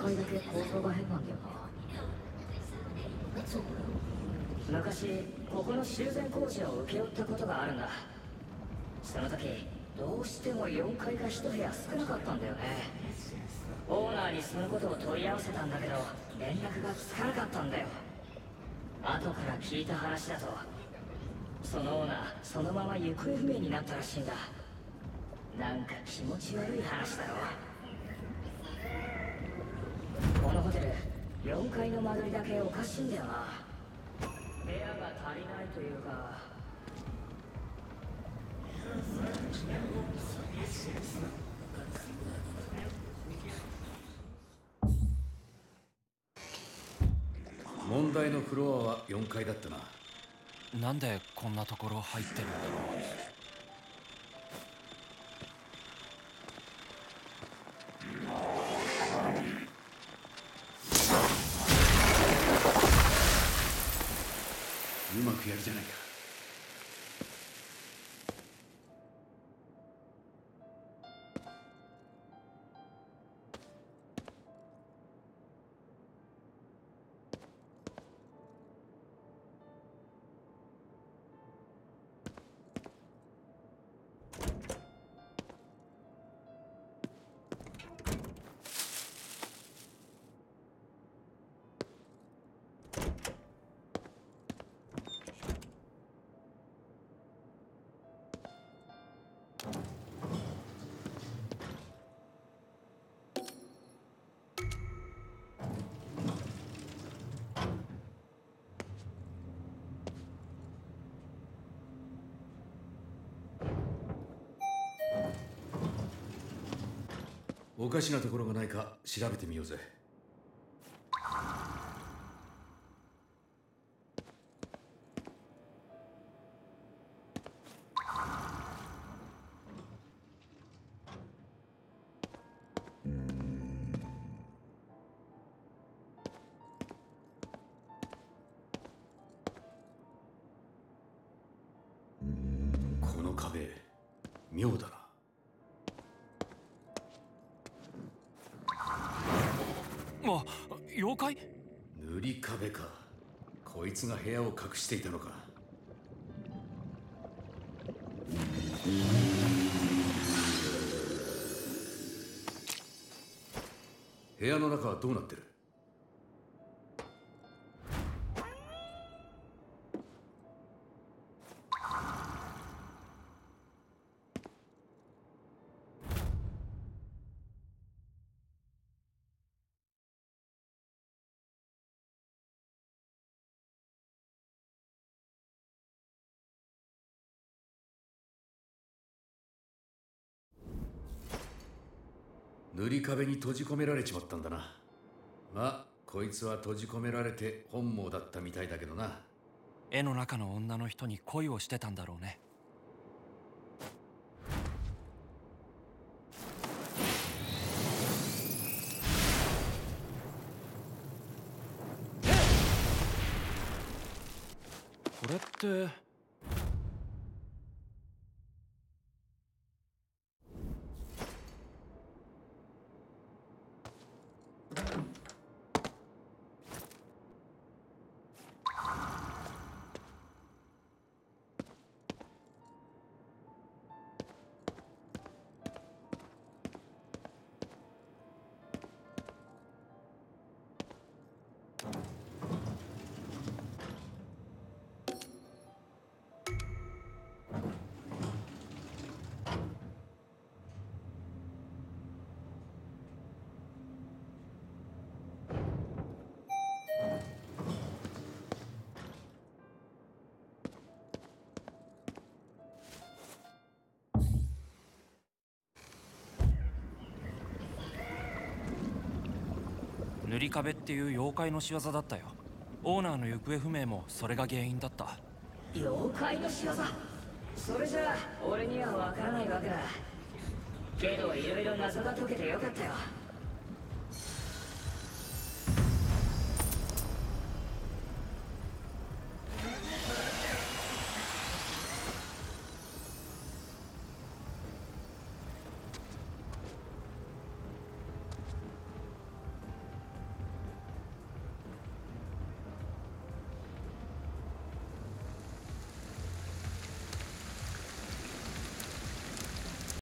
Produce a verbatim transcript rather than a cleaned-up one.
階だけ構造が変なんだよな。昔ここの修繕工事を請け負ったことがあるんだ。その時どうしてもよんかいがいち部屋少なかったんだよね。オーナーにそのことを問い合わせたんだけど連絡がつかなかったんだよ。後から聞いた話だと、そのオーナーそのまま行方不明になったらしいんだ。なんか気持ち悪い話だろ。このホテルよんかいの間取りだけおかしいんだよな。部屋が足りないというか。 問題のフロアはよんかいだったな。 なんでこんなところ入ってるんだろう。うまくやるじゃないか。おかしなところがないか調べてみようぜ。この壁妙だな。 う。あ、妖怪？ 塗り壁か。こいつが部屋を隠していたのか。部屋の中はどうなってる？塗り壁に閉じ込められちまったんだな。まあこいつは閉じ込められて本望だったみたいだけどな。 絵の中の女の人に恋をしてたんだろうね。これって塗り壁っていう妖怪の仕業だったよ。オーナーの行方不明もそれが原因だった。 妖怪の仕業？それじゃあ俺にはわからないわけだ。けどいろいろ謎が解けてよかったよ。